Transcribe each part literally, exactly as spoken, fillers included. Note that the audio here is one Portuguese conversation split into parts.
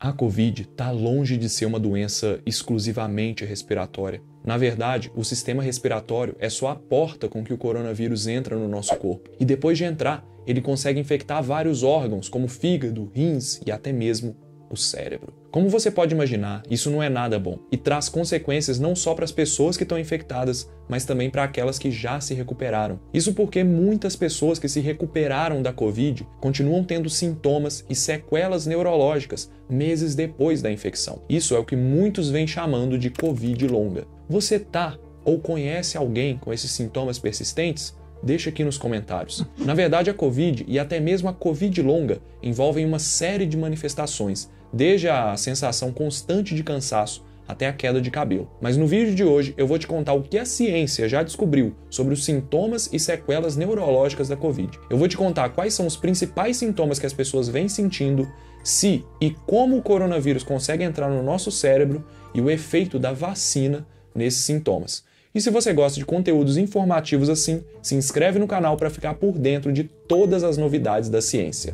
A Covid está longe de ser uma doença exclusivamente respiratória. Na verdade, o sistema respiratório é só a porta com que o coronavírus entra no nosso corpo. E depois de entrar, ele consegue infectar vários órgãos, como fígado, rins e até mesmo o cérebro. Como você pode imaginar, isso não é nada bom e traz consequências não só para as pessoas que estão infectadas, mas também para aquelas que já se recuperaram. Isso porque muitas pessoas que se recuperaram da Covid continuam tendo sintomas e sequelas neurológicas meses depois da infecção. Isso é o que muitos vêm chamando de Covid longa. Você tá ou conhece alguém com esses sintomas persistentes? Deixa aqui nos comentários. Na verdade, a Covid e até mesmo a Covid longa envolvem uma série de manifestações, desde a sensação constante de cansaço até a queda de cabelo. Mas no vídeo de hoje eu vou te contar o que a ciência já descobriu sobre os sintomas e sequelas neurológicas da Covid. Eu vou te contar quais são os principais sintomas que as pessoas vêm sentindo, se e como o coronavírus consegue entrar no nosso cérebro e o efeito da vacina nesses sintomas. E se você gosta de conteúdos informativos assim, se inscreve no canal para ficar por dentro de todas as novidades da ciência.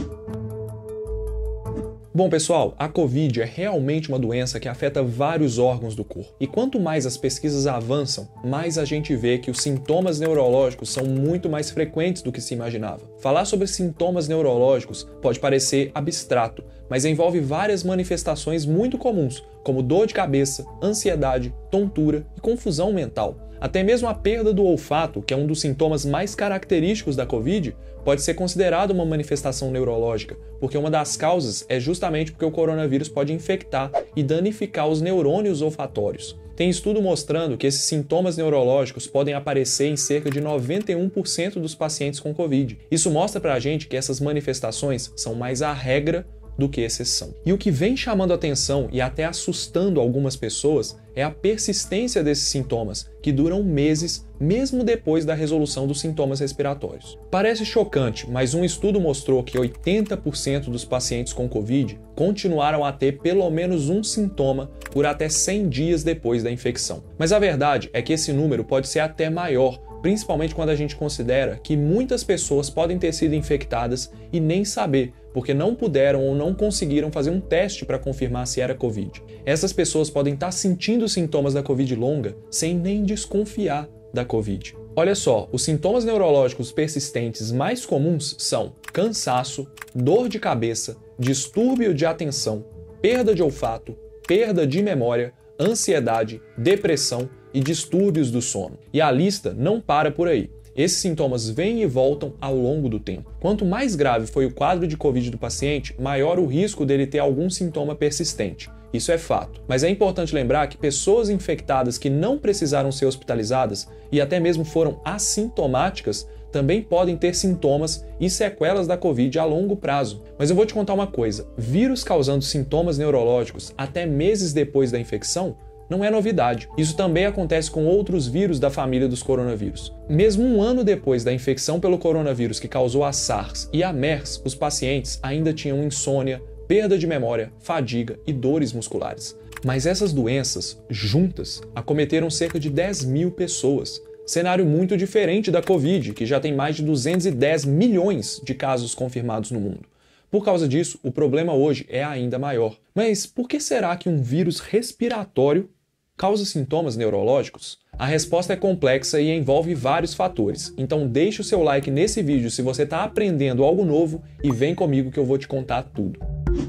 Bom, pessoal, a Covid é realmente uma doença que afeta vários órgãos do corpo. E quanto mais as pesquisas avançam, mais a gente vê que os sintomas neurológicos são muito mais frequentes do que se imaginava. Falar sobre sintomas neurológicos pode parecer abstrato, mas envolve várias manifestações muito comuns, como dor de cabeça, ansiedade, tontura e confusão mental. Até mesmo a perda do olfato, que é um dos sintomas mais característicos da Covid, pode ser considerado uma manifestação neurológica, porque uma das causas é justamente porque o coronavírus pode infectar e danificar os neurônios olfatórios. Tem estudo mostrando que esses sintomas neurológicos podem aparecer em cerca de noventa e um por cento dos pacientes com Covid. Isso mostra pra gente que essas manifestações são mais a regra do que exceção. E o que vem chamando atenção e até assustando algumas pessoas é a persistência desses sintomas, que duram meses, mesmo depois da resolução dos sintomas respiratórios. Parece chocante, mas um estudo mostrou que oitenta por cento dos pacientes com Covid continuaram a ter pelo menos um sintoma por até cem dias depois da infecção. Mas a verdade é que esse número pode ser até maior, principalmente quando a gente considera que muitas pessoas podem ter sido infectadas e nem saber, porque não puderam ou não conseguiram fazer um teste para confirmar se era Covid. Essas pessoas podem estar sentindo os sintomas da Covid longa sem nem desconfiar da Covid. Olha só, os sintomas neurológicos persistentes mais comuns são cansaço, dor de cabeça, distúrbio de atenção, perda de olfato, perda de memória, ansiedade, depressão e distúrbios do sono. E a lista não para por aí. Esses sintomas vêm e voltam ao longo do tempo. Quanto mais grave foi o quadro de Covid do paciente, maior o risco dele ter algum sintoma persistente. Isso é fato. Mas é importante lembrar que pessoas infectadas que não precisaram ser hospitalizadas e até mesmo foram assintomáticas também podem ter sintomas e sequelas da Covid a longo prazo. Mas eu vou te contar uma coisa: vírus causando sintomas neurológicos até meses depois da infecção não é novidade. Isso também acontece com outros vírus da família dos coronavírus. Mesmo um ano depois da infecção pelo coronavírus que causou a SARS e a MERS, os pacientes ainda tinham insônia, perda de memória, fadiga e dores musculares. Mas essas doenças, juntas, acometeram cerca de dez mil pessoas. Cenário muito diferente da Covid, que já tem mais de duzentos e dez milhões de casos confirmados no mundo. Por causa disso, o problema hoje é ainda maior. Mas por que será que um vírus respiratório causa sintomas neurológicos? A resposta é complexa e envolve vários fatores. Então deixa o seu like nesse vídeo se você está aprendendo algo novo e vem comigo que eu vou te contar tudo.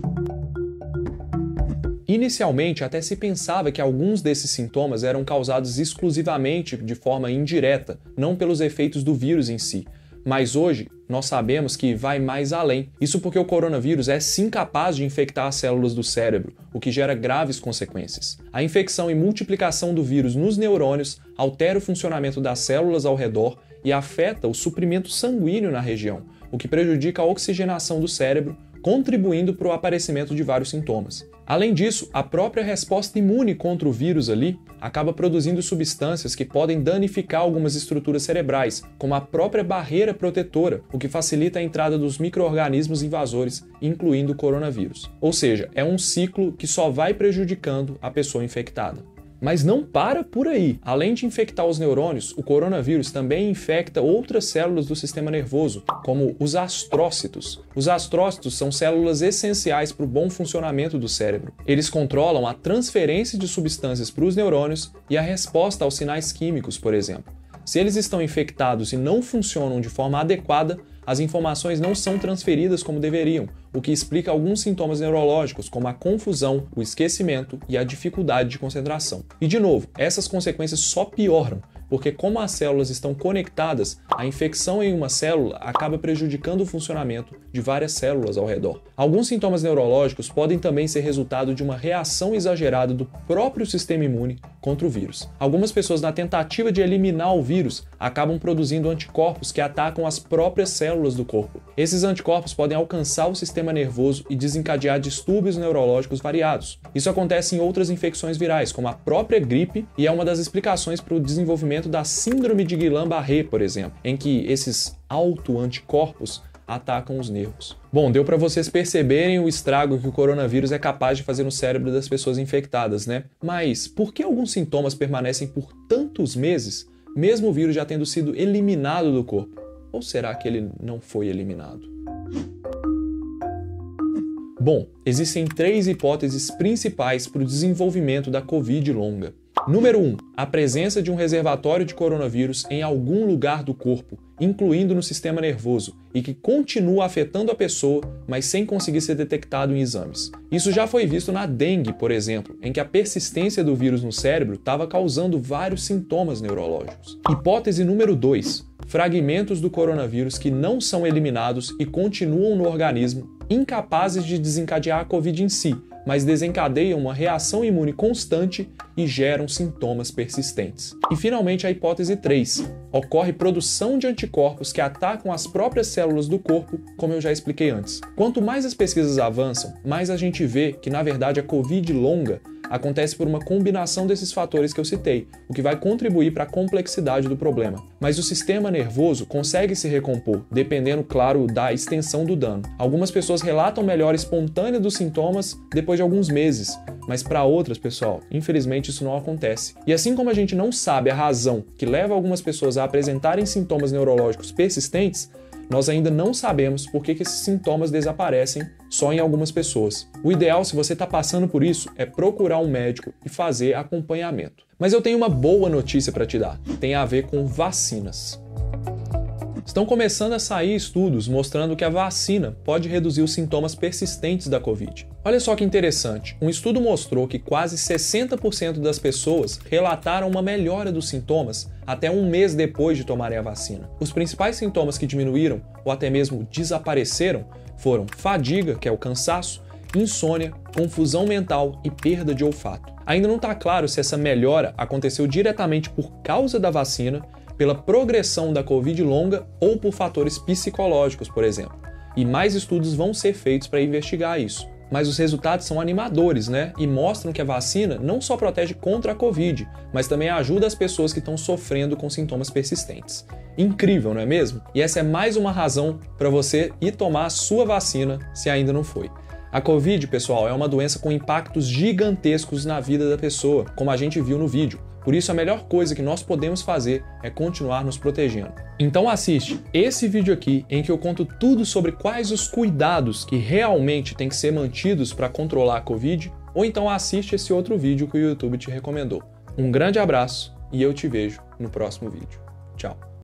Inicialmente, até se pensava que alguns desses sintomas eram causados exclusivamente de forma indireta, não pelos efeitos do vírus em si. Mas hoje, nós sabemos que vai mais além. Isso porque o coronavírus é sim capaz de infectar as células do cérebro, o que gera graves consequências. A infecção e multiplicação do vírus nos neurônios altera o funcionamento das células ao redor e afeta o suprimento sanguíneo na região, o que prejudica a oxigenação do cérebro, contribuindo para o aparecimento de vários sintomas. Além disso, a própria resposta imune contra o vírus ali acaba produzindo substâncias que podem danificar algumas estruturas cerebrais, como a própria barreira protetora, o que facilita a entrada dos micro-organismos invasores, incluindo o coronavírus. Ou seja, é um ciclo que só vai prejudicando a pessoa infectada. Mas não para por aí. Além de infectar os neurônios, o coronavírus também infecta outras células do sistema nervoso, como os astrócitos. Os astrócitos são células essenciais para o bom funcionamento do cérebro. Eles controlam a transferência de substâncias para os neurônios e a resposta aos sinais químicos, por exemplo. Se eles estão infectados e não funcionam de forma adequada, as informações não são transferidas como deveriam, o que explica alguns sintomas neurológicos, como a confusão, o esquecimento e a dificuldade de concentração. E de novo, essas consequências só pioram, porque como as células estão conectadas, a infecção em uma célula acaba prejudicando o funcionamento de várias células ao redor. Alguns sintomas neurológicos podem também ser resultado de uma reação exagerada do próprio sistema imune contra o vírus. Algumas pessoas, na tentativa de eliminar o vírus, acabam produzindo anticorpos que atacam as próprias células do corpo. Esses anticorpos podem alcançar o sistema nervoso e desencadear distúrbios neurológicos variados. Isso acontece em outras infecções virais, como a própria gripe, e é uma das explicações para o desenvolvimento da síndrome de Guillain-Barré, por exemplo, em que esses autoanticorpos atacam os nervos. Bom, deu para vocês perceberem o estrago que o coronavírus é capaz de fazer no cérebro das pessoas infectadas, né? Mas por que alguns sintomas permanecem por tantos meses, mesmo o vírus já tendo sido eliminado do corpo? Ou será que ele não foi eliminado? Bom, existem três hipóteses principais para o desenvolvimento da Covid longa. Número um, a presença de um reservatório de coronavírus em algum lugar do corpo, incluindo no sistema nervoso, e que continua afetando a pessoa, mas sem conseguir ser detectado em exames. Isso já foi visto na dengue, por exemplo, em que a persistência do vírus no cérebro estava causando vários sintomas neurológicos. Hipótese número dois, fragmentos do coronavírus que não são eliminados e continuam no organismo, incapazes de desencadear a Covid em si, mas desencadeiam uma reação imune constante e geram sintomas persistentes. E finalmente a hipótese três. Ocorre produção de anticorpos que atacam as próprias células do corpo, como eu já expliquei antes. Quanto mais as pesquisas avançam, mais a gente vê que, na verdade, a Covid longa acontece por uma combinação desses fatores que eu citei, o que vai contribuir para a complexidade do problema. Mas o sistema nervoso consegue se recompor, dependendo, claro, da extensão do dano. Algumas pessoas relatam melhora espontânea dos sintomas depois de alguns meses, mas para outras, pessoal, infelizmente isso não acontece. E assim como a gente não sabe a razão que leva algumas pessoas a apresentarem sintomas neurológicos persistentes, nós ainda não sabemos por que esses sintomas desaparecem só em algumas pessoas. O ideal, se você está passando por isso, é procurar um médico e fazer acompanhamento. Mas eu tenho uma boa notícia para te dar. Tem a ver com vacinas. Estão começando a sair estudos mostrando que a vacina pode reduzir os sintomas persistentes da Covid. Olha só que interessante, um estudo mostrou que quase sessenta por cento das pessoas relataram uma melhora dos sintomas até um mês depois de tomarem a vacina. Os principais sintomas que diminuíram ou até mesmo desapareceram foram fadiga, que é o cansaço, insônia, confusão mental e perda de olfato. Ainda não está claro se essa melhora aconteceu diretamente por causa da vacina, pela progressão da Covid longa ou por fatores psicológicos, por exemplo. E mais estudos vão ser feitos para investigar isso. Mas os resultados são animadores, né? E mostram que a vacina não só protege contra a Covid, mas também ajuda as pessoas que estão sofrendo com sintomas persistentes. Incrível, não é mesmo? E essa é mais uma razão para você ir tomar a sua vacina se ainda não foi. A Covid, pessoal, é uma doença com impactos gigantescos na vida da pessoa, como a gente viu no vídeo. Por isso, a melhor coisa que nós podemos fazer é continuar nos protegendo. Então assiste esse vídeo aqui em que eu conto tudo sobre quais os cuidados que realmente têm que ser mantidos para controlar a Covid, ou então assiste esse outro vídeo que o YouTube te recomendou. Um grande abraço e eu te vejo no próximo vídeo.